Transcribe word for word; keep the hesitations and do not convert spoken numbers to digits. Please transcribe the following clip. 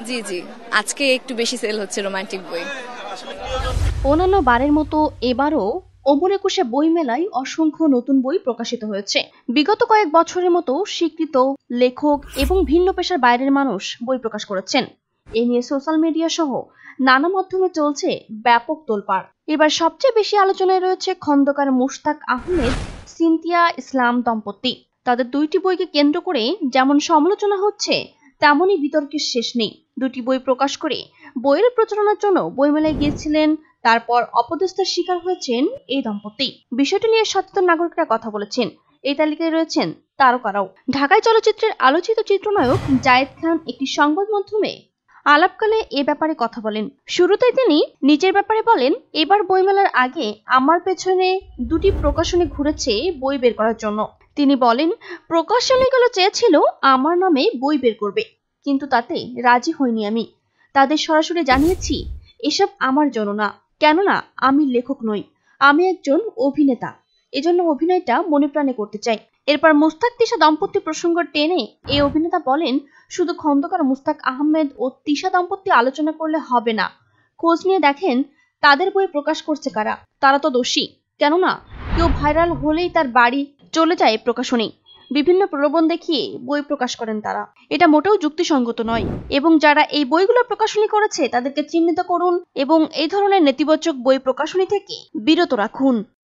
জি জি, আজকে একটু বেশি সেল হচ্ছে রোমান্টিক বই। অন্যান্য বারের মতো এবারও অমর একুশে বই মেলায় অসংখ্য নতুন বই প্রকাশিত হয়েছে। বিগত কয়েক বছরের মতো স্বীকৃত লেখক এবং ভিন্ন পেশার বাইরের মানুষ বই প্রকাশ করেছেন। এ নিয়ে সোশ্যাল মিডিয়া সহ নানা মাধ্যমে চলছে ব্যাপক তোলপাড়। এবার সবচেয়ে বেশি আলোচনায় রয়েছে খন্দকার মুশতাক আহমেদ, সিনথিয়া ইসলাম দম্পতি। তাদের দুইটি বইকে কেন্দ্র করে যেমন সমালোচনা হচ্ছে, তেমনই বিতর্কের শেষ নেই। দুটি বই প্রকাশ করে বইয়ের প্রচারণার জন্য বইমেলায় গিয়েছিলেন, তারপর অপদস্থের শিকার হয়েছেন এই দম্পতি। বিষয়টি নিয়ে সচেতন নাগরিকরা কথা বলেছেন। এই তালিকায় রয়েছেন তারকারাও। ঢাকায় চলচ্চিত্রের আলোচিত চিত্রনায়ক জায়েদ খান একটি সংবাদ মাধ্যমে আলাপকালে এ ব্যাপারে কথা বলেন। শুরুতেই তিনি নিজের ব্যাপারে বলেন, এবার বইমেলার আগে আমার পেছনে দুটি প্রকাশনী ঘুরেছে বই বের করার জন্য। তিনি বলেন, প্রকাশনীগুলো চেয়েছিল আমার নামে বই বের করবে, কিন্তু তাতে রাজি হইনি। আমি তাদের সরাসরি জানিয়েছি এসব আমার জন্য না, কেননা আমি লেখক নই, আমি একজন অভিনেতা। এজন্য অভিনয়টা মনে প্রাণে করতে চাই। এরপর মুস্তাক তিশা দম্পতি প্রসঙ্গ টেনে এই অভিনেতা বলেন, শুধু খন্দকার মুস্তাক আহমেদ ও তিশা দম্পতি আলোচনা করলে হবে না, খোঁজ নিয়ে দেখেন তাদের বই প্রকাশ করছে কারা। তারা তো দোষী, কেননা কেউ ভাইরাল হলেই তার বাড়ি চলে যায় প্রকাশনী, বিভিন্ন প্রলোভন দেখিয়ে বই প্রকাশ করেন তারা। এটা মোটেও যুক্তিসঙ্গত নয়, এবং যারা এই বইগুলো প্রকাশনী করেছে তাদেরকে চিহ্নিত করুন এবং এই ধরনের নেতিবাচক বই প্রকাশনী থেকে বিরত রাখুন।